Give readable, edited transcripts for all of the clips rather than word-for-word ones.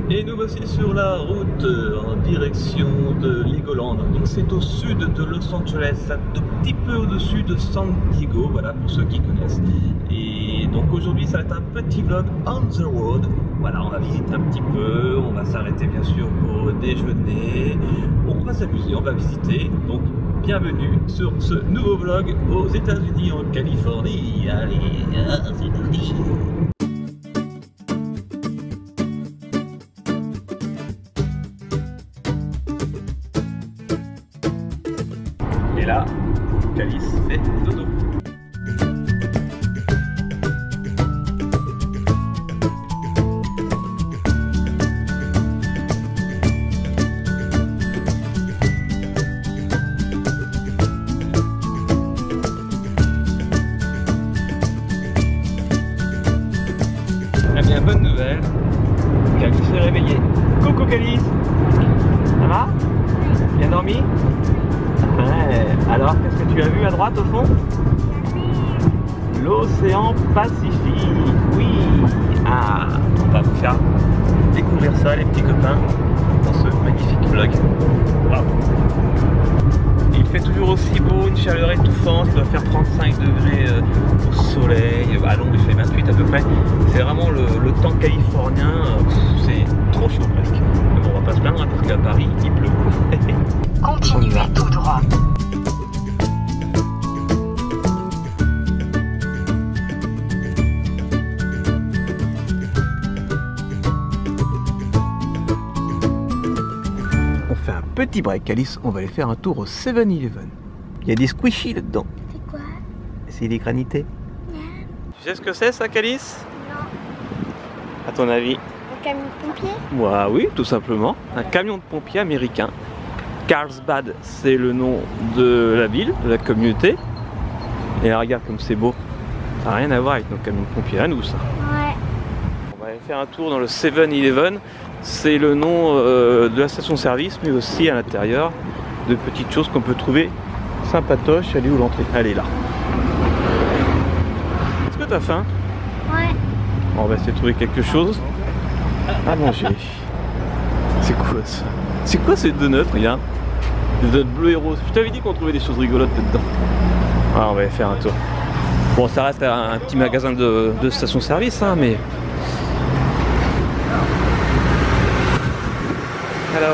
Et nous voici sur la route en direction de Legoland. Donc c'est au sud de Los Angeles, un tout petit peu au-dessus de San Diego, voilà pour ceux qui connaissent. Et donc aujourd'hui ça va être un petit vlog on the road. Voilà, on va visiter un petit peu, on va s'arrêter bien sûr pour déjeuner. On va s'amuser, on va visiter. Donc bienvenue sur ce nouveau vlog aux États-Unis, en Californie. Allez, c'est parti. Et là, Calice fait dodo. Eh bien, bonne nouvelle, Calice s'est réveillé. Coucou Calice, ça va? Bien dormi? Ouais. Alors, qu'est-ce que tu as vu à droite au fond? L'océan Pacifique. Oui. Ah, on va vous faire découvrir ça, les petits copains, dans ce magnifique vlog. Wow. Il fait toujours aussi beau, une chaleur étouffante. Il doit faire 35 degrés au soleil. À l'ombre, il fait 28 à peu près. C'est vraiment le temps californien. C'est trop chaud presque. Mais bon, on va pas se plaindre hein, parce qu'à Paris, il pleut. Continuez tout droit. On fait un petit break, Alice. On va aller faire un tour au 7-Eleven. Il y a des squishies là-dedans. C'est quoi? C'est des granités. Tu sais ce que c'est ça, Calice? Non. À ton avis? Un camion de pompier? Bah oui, tout simplement. Un camion de pompiers américain. Carlsbad, c'est le nom de la ville, de la communauté. Et là, regarde comme c'est beau. Ça n'a rien à voir avec nos camions de pompiers à nous, ça. Ouais. On va aller faire un tour dans le 7-Eleven. C'est le nom de la station-service, mais aussi à l'intérieur de petites choses qu'on peut trouver sympatoches. Elle est où l'entrée? Elle est là. Est-ce que tu as faim? Ouais. On va essayer de trouver quelque chose à manger. C'est quoi ça? C'est quoi ces donuts? Regarde. Des donuts bleus et roses. Je t'avais dit qu'on trouvait des choses rigolotes là-dedans. Ah, on va aller faire un tour. Bon, ça reste un petit magasin de station-service, hein, mais... Hello.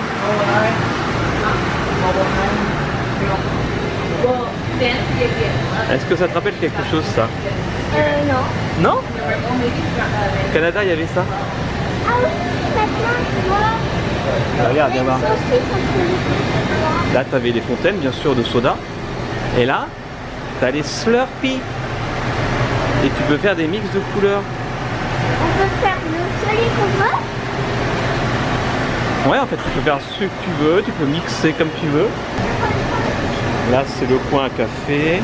Est-ce que ça te rappelle quelque chose, ça? Non. Non? Au Canada, il y avait ça? Ah oui, maintenant, tu vois. Regarde, viens voir. Les saucisses, on peut les faire. Là, tu avais les fontaines, bien sûr, de soda. Et là, tu as les Slurpees. Et tu peux faire des mix de couleurs. On peut faire le soleil qu'on veut. Ouais, en fait, tu peux faire ce que tu veux, tu peux mixer comme tu veux. Là, c'est le coin à café.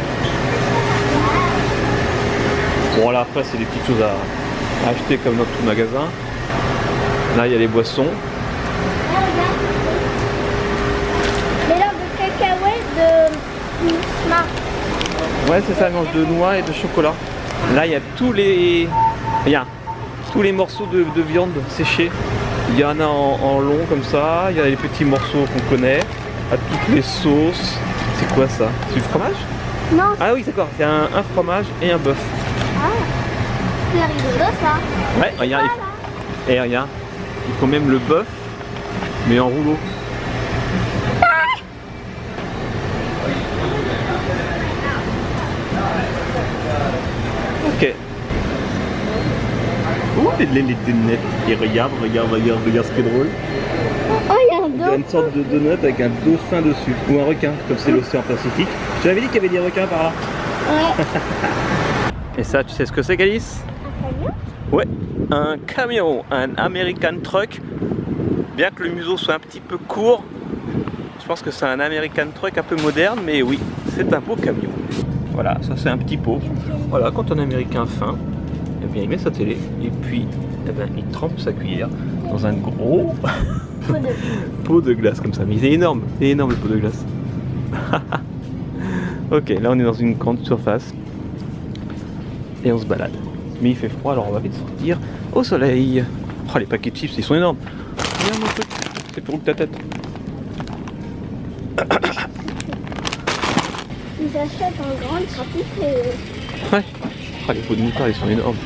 Bon, là, après, c'est des petites choses à acheter comme dans tout magasin. Là, il y a les boissons. Ah, regarde. Mélange de cacahuètes de Smart. Ouais, c'est ça, mélange de noix et de chocolat. Là, il y a tous les... Regarde, tous les morceaux de viande séchés. Il y en a en long comme ça, il y a les petits morceaux qu'on connaît, à toutes les sauces. C'est quoi ça? C'est du fromage? Non. Ah oui, d'accord, c'est un fromage et un bœuf. Ah, c'est rigolo ça. Ouais, regarde, et regarde, il faut même le bœuf, mais en rouleau. Ok. Ouh, les donuts. Et regarde ce qui est drôle. Oh, il y a un Il y a dos. une sorte de donut avec un dauphin dessus, ou un requin, comme c'est l'océan Pacifique. Je t'avais dit qu'il y avait des requins par là. Ouais. Et ça, tu sais ce que c'est, Calice? Un camion? Ouais, un camion, un American Truck. Bien que le museau soit un petit peu court, je pense que c'est un American Truck un peu moderne, mais oui, c'est un beau camion. Voilà, ça c'est un petit pot. Voilà, quand un Américain a faim, eh bien, il met sa télé et puis eh bien, il trempe sa cuillère dans un gros pot de glace comme ça. Mais il est énorme le pot de glace. Ok, là on est dans une grande surface et on se balade. Mais il fait froid, alors on va vite sortir au soleil. Oh, les paquets de chips, ils sont énormes. Regarde mon truc, c'est plus gros que ta tête. Ils achètent en grande quantité. Ouais. Oh, les pots de moutarde, ils sont énormes.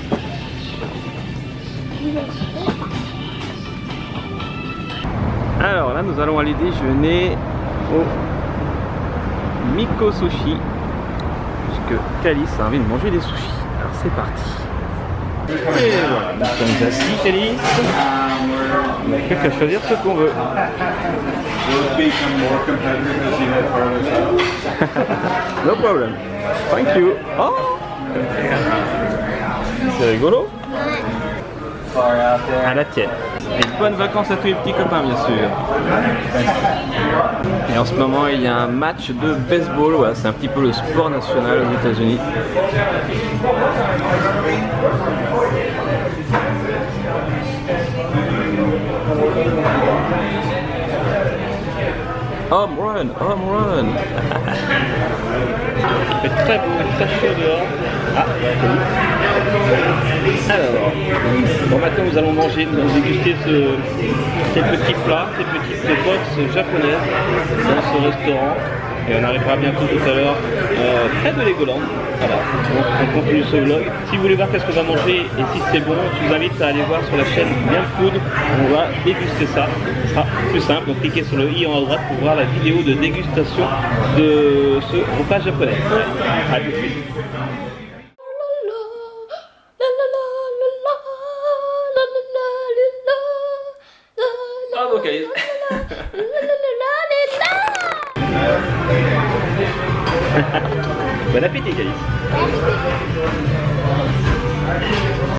Alors là, nous allons aller déjeuner au Miko Sushi. Puisque Calice a envie de manger des sushis. Alors c'est parti. Et voilà, nous sommes assis, Calice. On n'a plus qu'à choisir ce qu'on veut. No problem. Thank you. Oh, c'est rigolo. À la tienne. Et bonnes vacances à tous les petits copains, bien sûr. Et en ce moment, il y a un match de baseball. Voilà, c'est un petit peu le sport national aux États-Unis. Home run, home run. Il fait très beau, très chaud dehors. Ah, alors, bon, maintenant nous allons manger, nous allons déguster ces petits plats, ces petites box japonaises dans ce restaurant. Et on arrivera bientôt tout à l'heure près de Legoland. Voilà, donc on continue ce vlog. Si vous voulez voir qu'est-ce qu'on va manger et si c'est bon, je vous invite à aller voir sur la chaîne Bien Food. On va déguster ça. Ce sera plus simple. Donc cliquez sur le i en haut à droite pour voir la vidéo de dégustation de ce repas japonais. A tout de suite. Bravo Calice. Bon appétit Calice.